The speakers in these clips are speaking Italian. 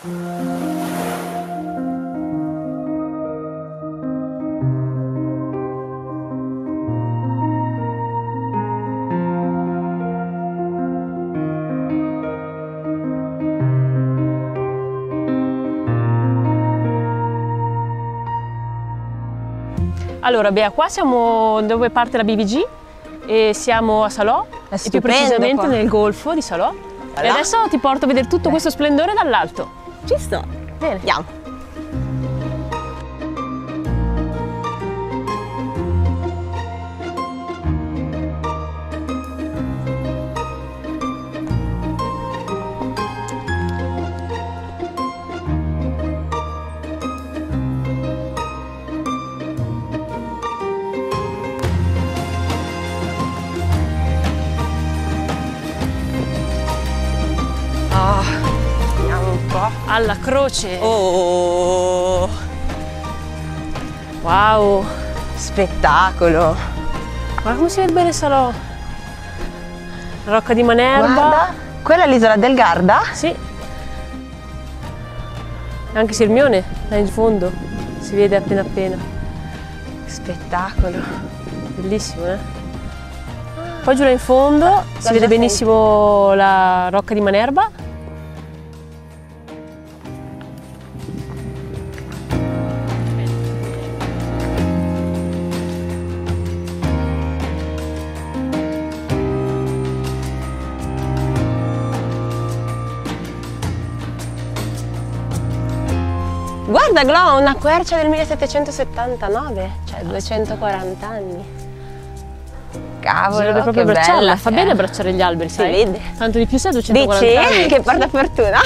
Allora, Bea, qua siamo dove parte la BVG e siamo a Salò, e più precisamente qua nel golfo di Salò. E adesso ti porto a vedere tutto questo splendore dall'alto. Ci sto. Bene. Andiamo. Alla croce. Oh, Wow, spettacolo. guarda come si vede bene Salò. La Rocca di Manerba. Guarda, quella è l'isola del Garda? Sì. E anche Sirmione, là in fondo, si vede appena appena. Spettacolo. Bellissimo, eh? Poi giù là in fondo si vede benissimo la Rocca di Manerba. Guarda Glo, una quercia del 1779, cioè 240 anni. Cavolo, Bisognerebbe proprio che abbracciarla, bella, fa bene abbracciare gli alberi, sai? vede. Tanto di più se ha 240 anni. Dici? Che porta fortuna.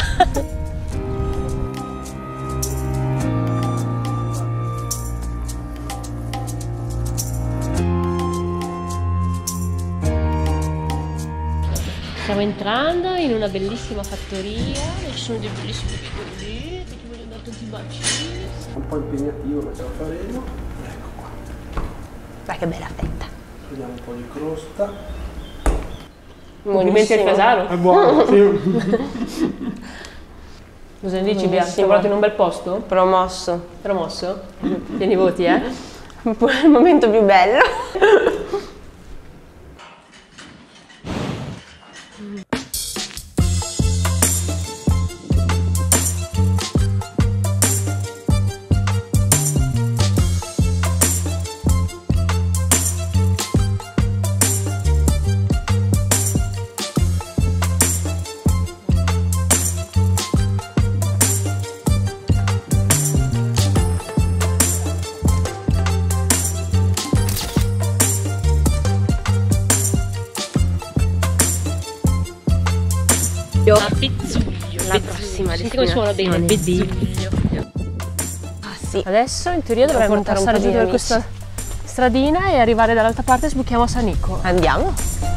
Stiamo entrando in una bellissima fattoria, ci sono dei bellissimi piccoli, che ti voglio dare tanti bacini. Un po' impegnativo ma ce la faremo. Ecco qua. Ma che bella fetta. Vediamo un po' di crosta. Complimenti al casaro. È buono, sì. Cosa ne dici, Bea? Ti ho trovato in un bel posto? Promosso. Promosso? Tieni i voti, eh? Il momento più bello. La Bezzuglio. La prossima Senti come suona bene, Bezzuglio. Ah sì. Adesso in teoria dovremmo Dovremmo passare giù portare per questa stradina e arrivare dall'altra parte e sbuchiamo a Sanico. Andiamo.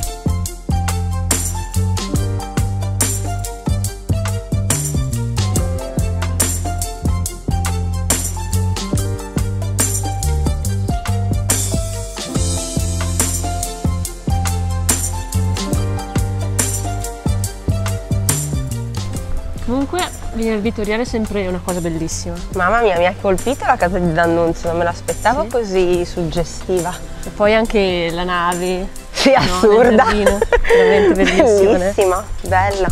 Comunque venire al Vittoriale è sempre una cosa bellissima. Mamma mia, mi ha colpito la casa di D'Annunzio, non me l'aspettavo così suggestiva. E poi anche la nave. Sì, no, assurda. nel giardino. Veramente bellissima. Bellissima, bella.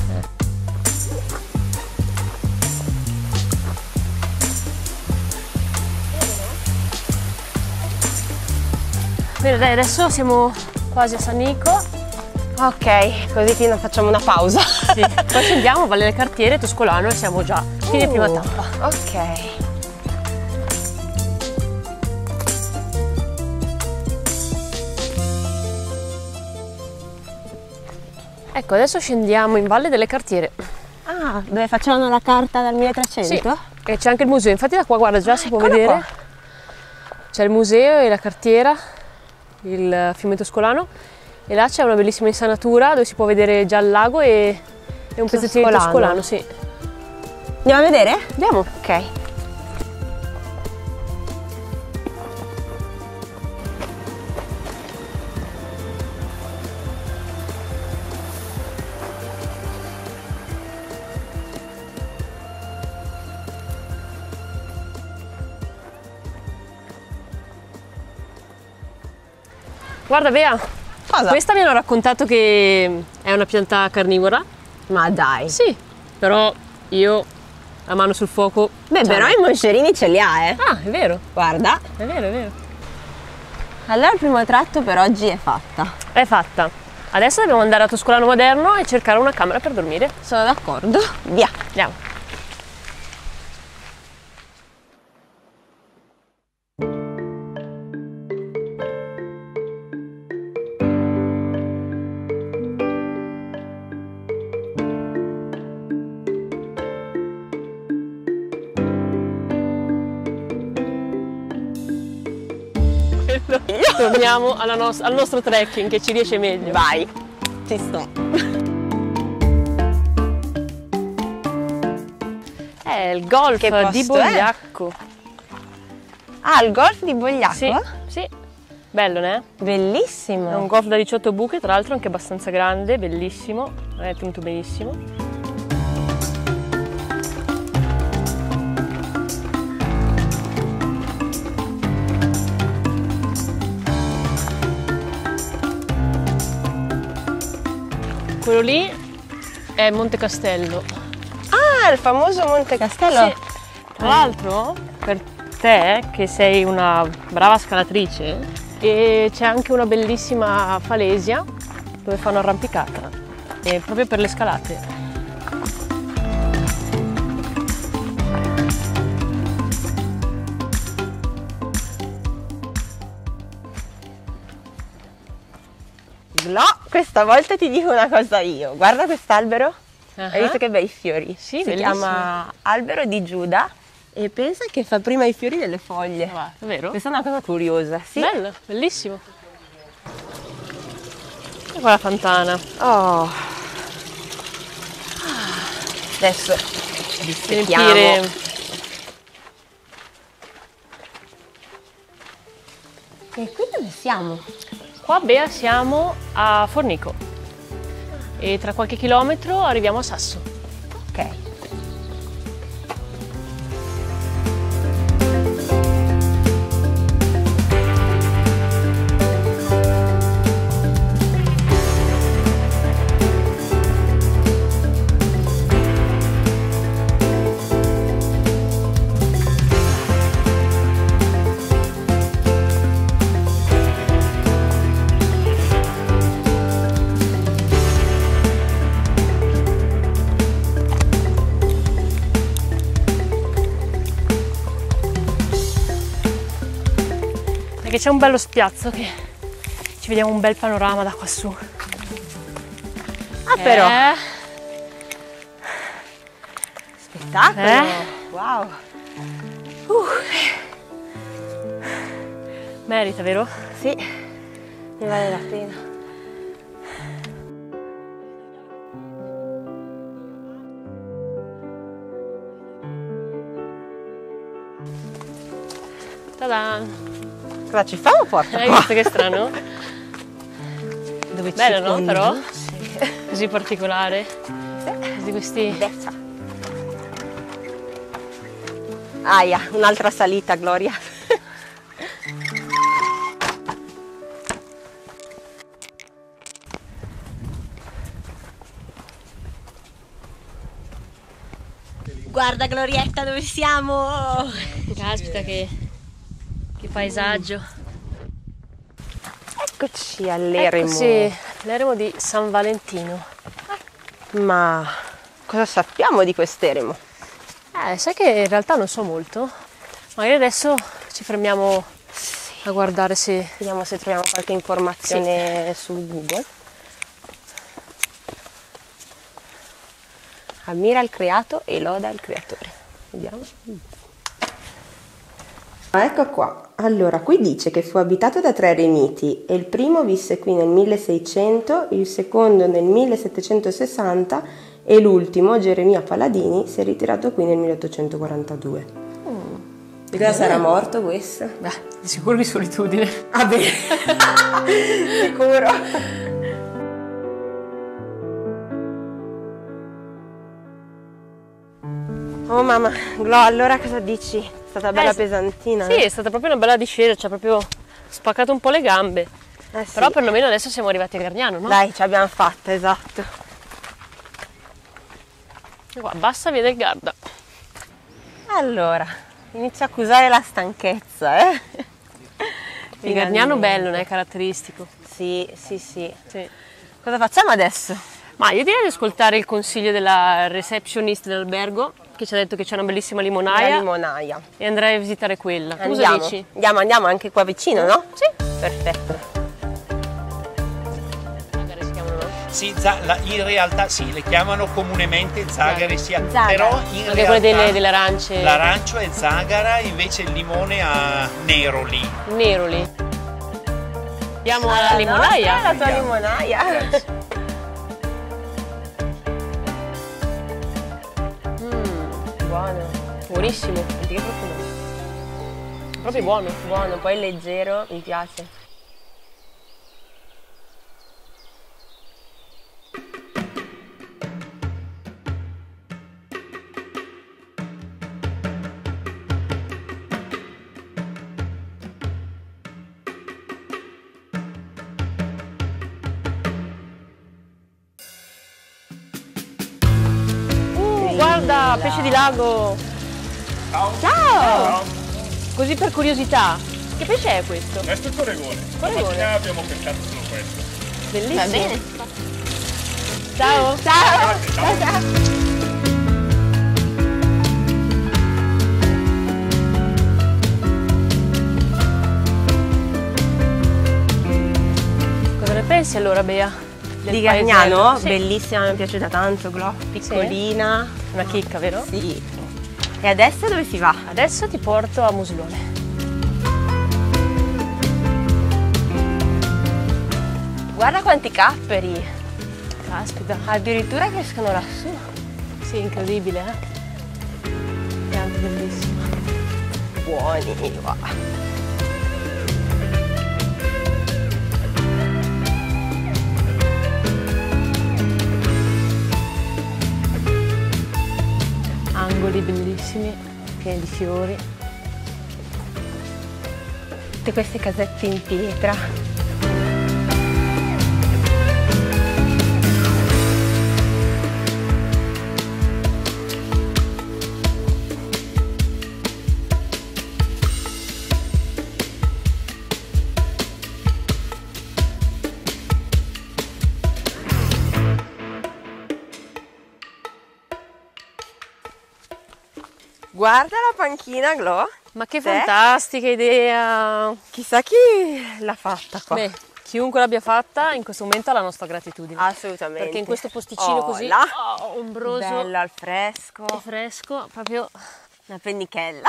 Bene, dai, adesso siamo quasi a Sanico. Ok, così facciamo una pausa. Sì. Poi scendiamo, Valle del Cartiere, Toscolano e siamo già fine prima tappa. Ok. Ecco, adesso scendiamo in Valle delle Cartiere. Ah, dove facevano la carta dal 1300? Sì, e c'è anche il museo, infatti da qua guarda già si può Eccolo vedere. qua. C'è il museo e la cartiera, il fiume Toscolano, e là c'è una bellissima insanatura dove si può vedere già il lago e un pezzettino di Toscolano, sì. Andiamo a vedere? Andiamo. Ok. Guarda Bea, Cosa? questa mi hanno raccontato che è una pianta carnivora. Ma dai. Sì, però io a mano sul fuoco. Beh, però i moscerini ce li ha, eh. Ah, è vero, Guarda. è vero, è vero. Allora il primo tratto per oggi è fatta. È fatta. Adesso dobbiamo andare a Toscolano Moderno e cercare una camera per dormire. Sono d'accordo. Via. Andiamo. Torniamo al nostro trekking che ci riesce meglio. Vai. Ci sto. È il golf Che posto di Bogliacco. Ah, il golf di Bogliacco? Sì, sì. Bello, né? Bellissimo. È un golf da 18 buche, tra l'altro anche abbastanza grande, bellissimo. È tenuto benissimo. Quello lì è Monte Castello. Ah, il famoso Monte Castello. Sì. Tra l'altro, per te che sei una brava scalatrice, c'è anche una bellissima falesia dove fanno arrampicata, proprio per le scalate. No, questa volta ti dico una cosa io. Guarda quest'albero. Hai visto che bei fiori? Sì, si bellissimo. chiama albero di Giuda e pensa che fa prima i fiori delle foglie. Va, è vero? Questa è una cosa curiosa, sì. Bello, bellissimo. E qua la fontana. Oh. Adesso rispettiamo. Riempire. E qui dove siamo? Qua Bea siamo a Fornico e tra qualche chilometro arriviamo a Sasso. Ok. Perché c'è un bello spiazzo che ci vediamo un bel panorama da qua su. Ah, però. Spettacolo. Wow. Merita, vero? Sì, ne vale la pena. Ta-da! Cosa ci fa o porta Hai qua? visto che strano? Dove Bello, ci no? Però? conduce? Così particolare. Di questi... Bella. Aia, un'altra salita, Gloria. Guarda Glorietta dove siamo! Caspita che paesaggio. Eccoci all'eremo. Eccoci, l'eremo di San Valentino. Ma cosa sappiamo di quest'eremo? Sai che in realtà non so molto. Magari adesso ci fermiamo a guardare se... Vediamo se troviamo qualche informazione su Google. Ammira il creato e loda il creatore. Vediamo. Ecco qua. Allora, qui dice che fu abitato da 3 eremiti e il primo visse qui nel 1600, il secondo nel 1760 e l'ultimo, Geremia Paladini, si è ritirato qui nel 1842. Di cosa sarà morto questo? Beh, di sicuro di solitudine. Ah beh, sicuro. Oh mamma, Glo, allora cosa dici? È stata bella pesantina? Sì, è stata proprio una bella discesa, ci ha proprio spaccato un po' le gambe. sì. Però perlomeno adesso siamo arrivati a Gargnano, no? Dai, ce l'abbiamo fatta, esatto. E qua, bassa via del Garda. Allora, inizio a accusare la stanchezza, Il Gargnano bello, non è caratteristico. Sì, sì, sì. Sì. Cosa facciamo adesso? Ma io direi di ascoltare il consiglio della receptionist dell'albergo, che ci ha detto che c'è una bellissima La limonaia limonaia. e andrei a visitare quella. Tu cosa Andiamo. dici? Andiamo anche qua vicino, no? Sì. Perfetto. Magari si chiamano, no? Sì, in realtà sì, le chiamano comunemente zagare, sia, Zagara. però in Anche quelle realtà delle arance. l'arancio è zagara, invece il limone ha neroli. Nero lì. Andiamo alla limonaia. La tua limonaia. Buono. Buonissimo. Che profumo. Proprio buono. Buono, poi leggero, mi piace. Guarda, pesce di lago. Ciao. Così per curiosità. Che pesce è questo? Questo è il corregone. Corregone. Stamattina abbiamo pescato solo questo. Bellissimo. Va bene. Ciao. Ciao. Ciao. Ciao. Cosa ne pensi allora, Bea? Del Di Gargnano, paesello? Sì. bellissima, mi è piaciuta tanto, piccolina. Una chicca, vero? Sì. E adesso dove si va? Adesso ti porto a Muslone. Guarda quanti capperi, Caspita. addirittura crescono lassù. Sì, incredibile, eh? È anche bellissimo. Buoni, wow. Angoli bellissimi, pieni di fiori. Tutte queste casette in pietra. Guarda la panchina, Glo. Ma che Sì? fantastica idea! Chissà chi l'ha fatta qua. Beh, chiunque l'abbia fatta in questo momento ha la nostra gratitudine. Assolutamente. Perché in questo posticino così là, ombroso bello al fresco, e fresco, proprio una pennichella.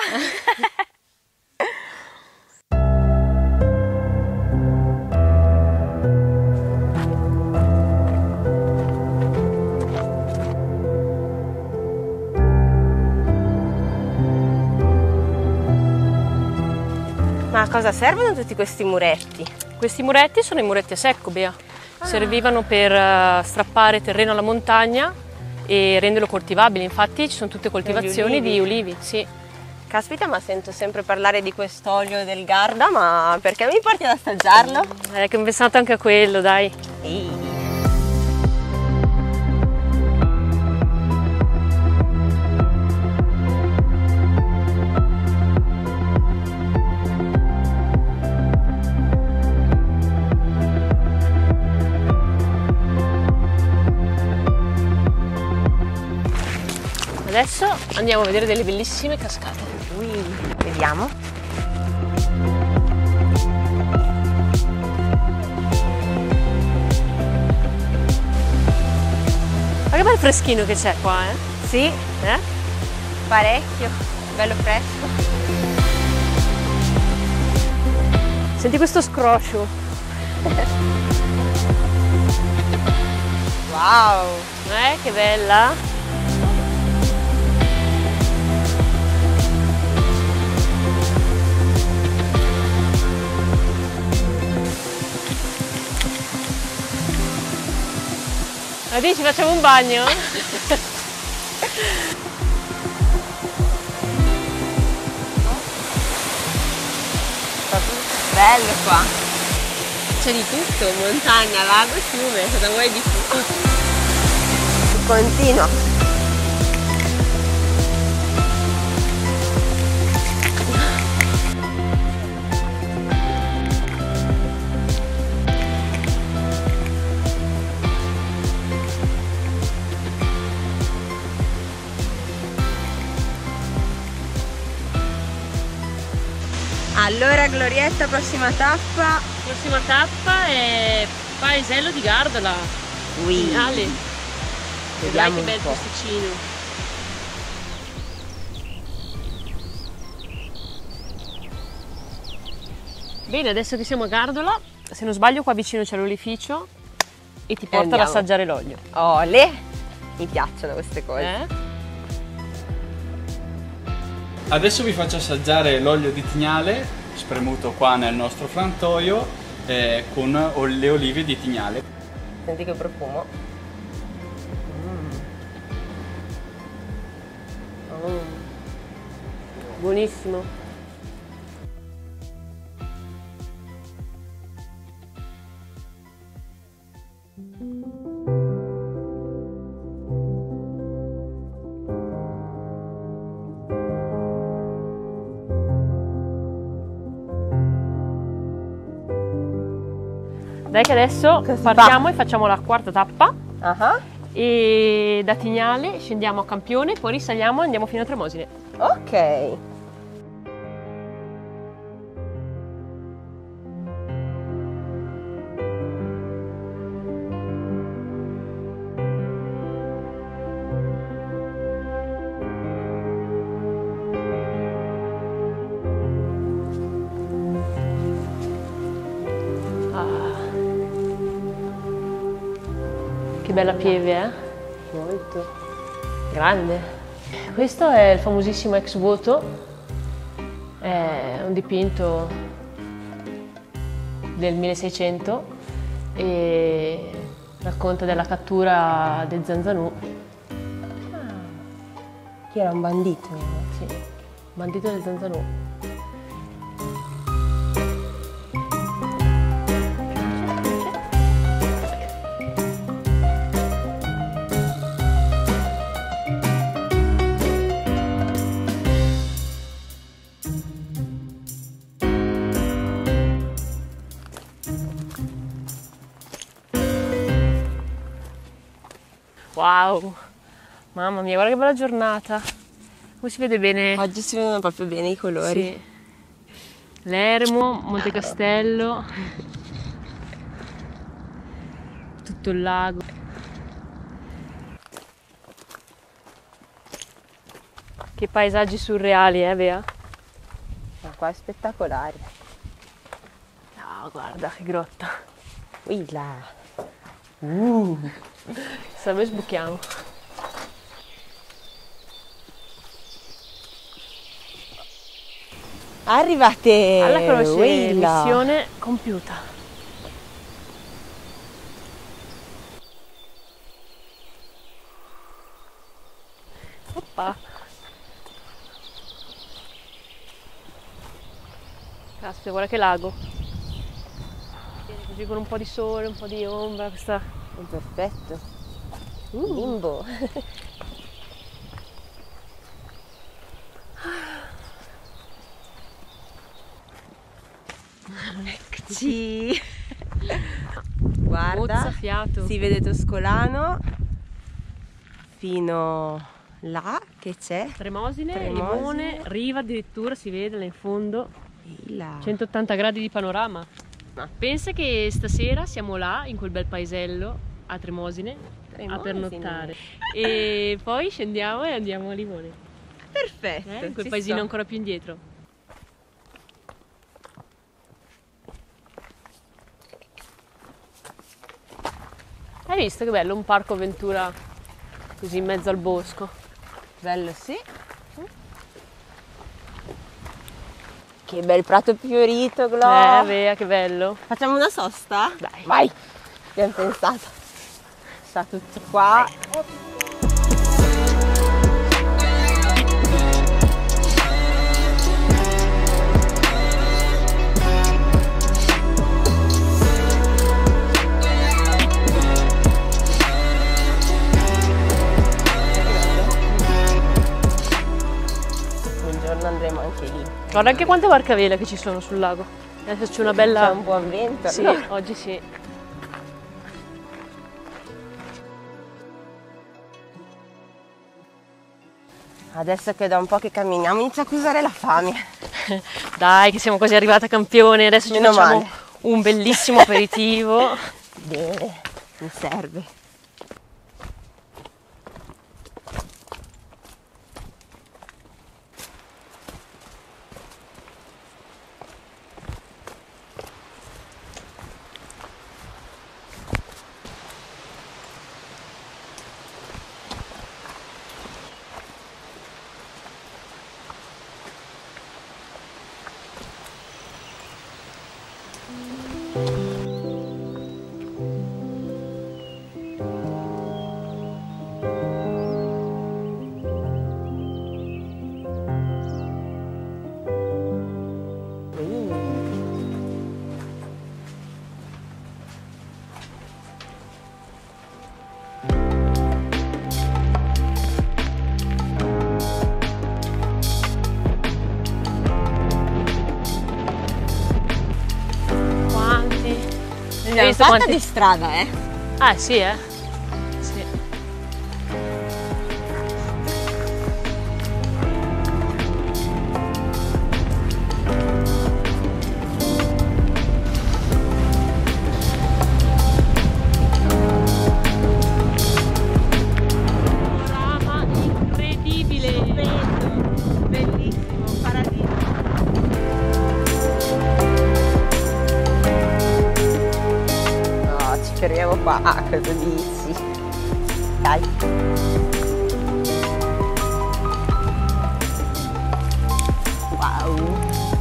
Ma a cosa servono tutti questi muretti? Questi muretti sono i muretti a secco, Bea. Servivano per strappare terreno alla montagna e renderlo coltivabile. Infatti ci sono tutte coltivazioni ulivi. di ulivi, sì. Caspita, ma sento sempre parlare di quest'olio del Garda, ma perché mi porti ad assaggiarlo? Che ho pensato anche a quello, dai. Ehi. Adesso andiamo a vedere delle bellissime cascate. Vediamo. Ma che bel freschino che c'è qua, eh? Sì, Eh? parecchio, bello fresco. Senti questo scroscio. Wow! Che bella! Ma dici facciamo un bagno? Bello qua. C'è di tutto, montagna, lago, fiume, cosa vuoi di più? Continua. Allora Glorietta, prossima tappa. Prossima tappa è Paesello di Gardola. Finale. Vedrai che bel posticino. Bene, adesso che siamo a Gardola, se non sbaglio qua vicino c'è l'olificio e ti porta ad assaggiare l'olio. Ole! Mi piacciono queste cose. Adesso vi faccio assaggiare l'olio di Tignale, spremuto qua nel nostro frantoio, con le olive di Tignale. Senti che profumo. Buonissimo. Dai che adesso partiamo e facciamo la quarta tappa e da Tignale scendiamo a Campione, poi risaliamo e andiamo fino a Tremosine. Ok. Che bella pieve, eh? Molto. Grande. Questo è il famosissimo ex voto, è un dipinto del 1600 e racconta della cattura del Zanzanù. Chi era un bandito? Sì, bandito del Zanzanù. Wow, mamma mia, guarda che bella giornata. Come si vede bene? Oggi si vedono proprio bene i colori. Sì. L'Ermo, Monte Castello, tutto il lago. Che paesaggi surreali, Bea? Ma qua è spettacolare. No, guarda che grotta. Ui là. Salve, sbuchiamo. Arrivate Alla croce, missione compiuta. Oppa. Caspita, guarda che lago. Viene così con un po' di sole, un po' di ombra, questa... Perfetto. Limbo. Eccoci. Guarda, mozzafiato. si vede Toscolano fino là che c'è Tremosine, Limone, Riva addirittura si vede là in fondo. là. 180 gradi di panorama. Pensa che stasera siamo là in quel bel paesello a Tremosine a pernottare e poi scendiamo e andiamo a Limone. Perfetto. In quel paesino ancora più indietro. Hai visto che bello un parco avventura così in mezzo al bosco? Bello, sì. Che bel prato fiorito, Glo. Bea, che bello. Facciamo una sosta? Dai. Vai. Abbiamo pensato. Sta tutto qua. anche lì. Guarda anche quante barche a vela che ci sono sul lago. Adesso c'è una bella... C'è un buon vento. Sì, no? oggi sì. Adesso che da un po' che camminiamo inizia a accusare la fame. Dai, che siamo quasi arrivati a campione. Adesso ci Meno facciamo male. un bellissimo aperitivo. Bene, mi serve. Abbiamo visto fatta quanti- di strada, Ah sì, Sì. Panorama incredibile. Bellissimo, paradiso. No, ci fermiamo qua. Ah, cosa dici? Dai. Wow.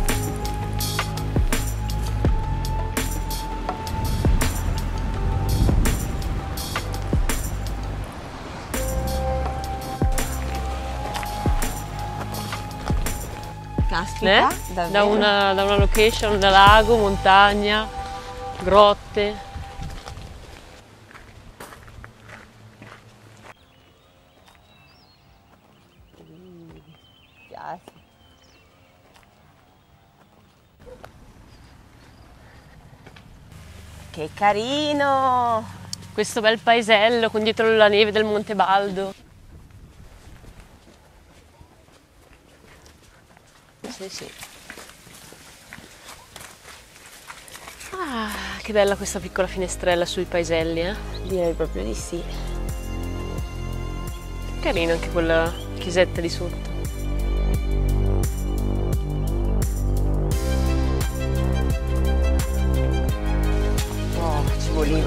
Caspita, Da davvero. da una location, da lago, montagna, grotte. Piace. Che carino! Questo bel paesello con dietro la neve del Monte Baldo. Sì, sì. Ah, che bella questa piccola finestrella sui paeselli, eh? Direi proprio di sì. Carino anche quella chiesetta di sotto. Oh, ci voleva.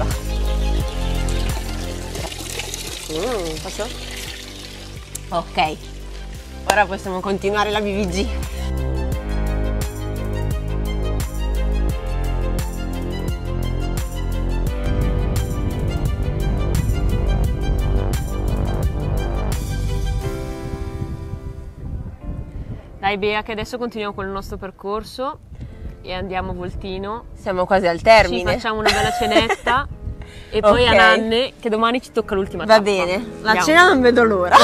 Posso? Ok. Ora possiamo continuare la BVG. Dai Bea, che adesso continuiamo con il nostro percorso e andiamo a Voltino. Siamo quasi al Ci termine. facciamo una bella cenetta e poi Ok. a Nanne, che domani ci tocca l'ultima Va tappa. bene, la Andiamo. cena non vedo l'ora.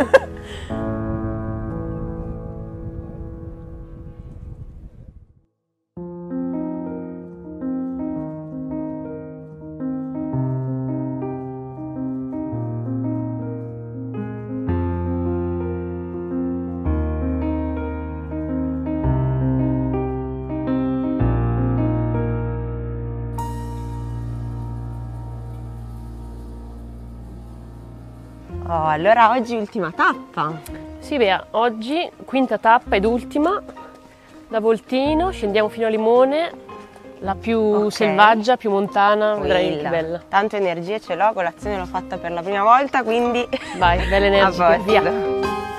Oh, allora oggi ultima tappa. Sì Bea, oggi quinta tappa ed ultima, da Voltino scendiamo fino a Limone, la più Ok. selvaggia, più montana, vedrai che Quella. bella. Tanto energia ce l'ho, colazione l'ho fatta per la prima volta, quindi Vai, bella a energica, posto. via.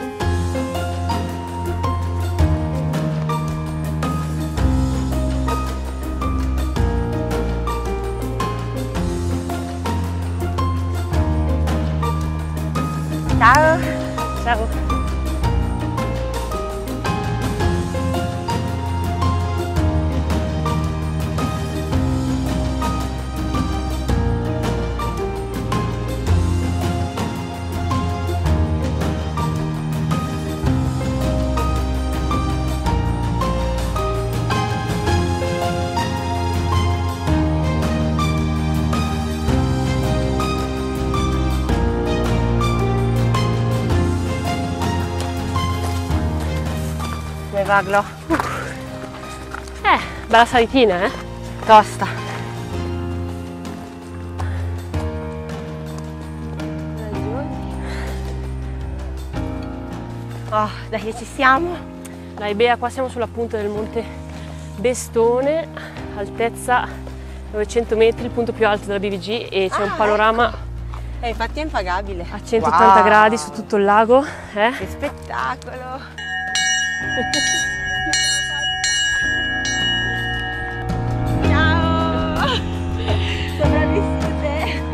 Ciao. Ciao. Raglo. Bella salitina, Tosta. Oh, dai che ci siamo. Dai Bea, qua siamo sulla punta del monte Bestone, altezza 900 metri, il punto più alto della BVG, e c'è un panorama Infatti è impagabile. a 180 Wow. gradi su tutto il lago. Che spettacolo. Ciao. Sopravvissute.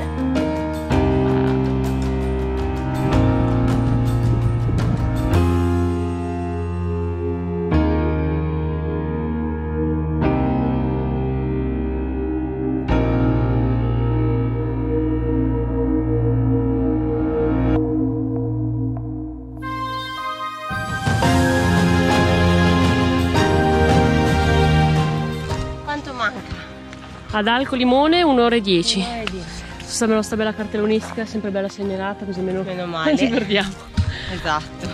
Quanto manca? Ad Alcolimone 1 ora e 10. Sta la nostra bella cartellonistica, sempre bella segnalata, così almeno Meno male. non ci perdiamo. Esatto.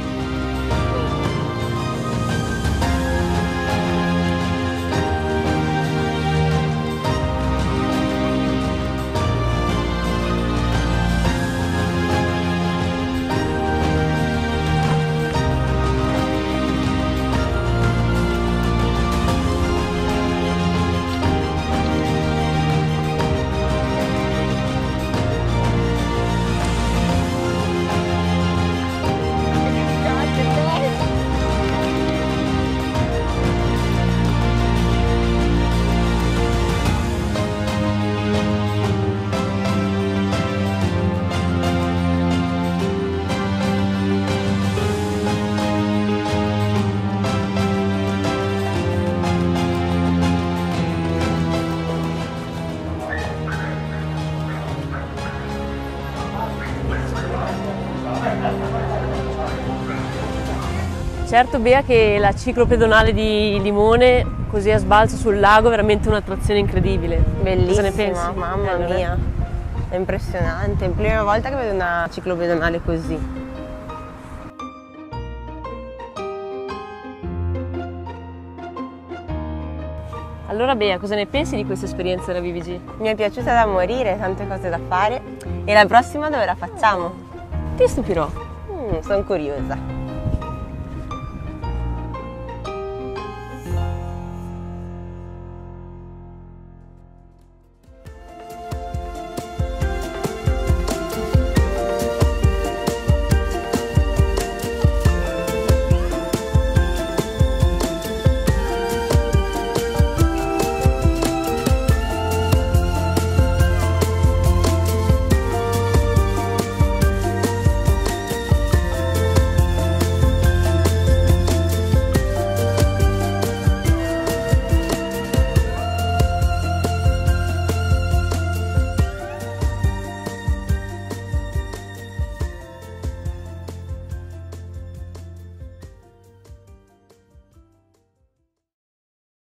Certo Bea che la ciclopedonale di Limone, così a sbalzo sul lago, è veramente un'attrazione incredibile. Bellissima, Cosa ne pensi? mamma non è? mia. È impressionante, è la prima volta che vedo una ciclopedonale così. Allora Bea, cosa ne pensi di questa esperienza della BVG? Mi è piaciuta da morire, tante cose da fare. E la prossima dove la facciamo? Ti stupirò. Sono curiosa.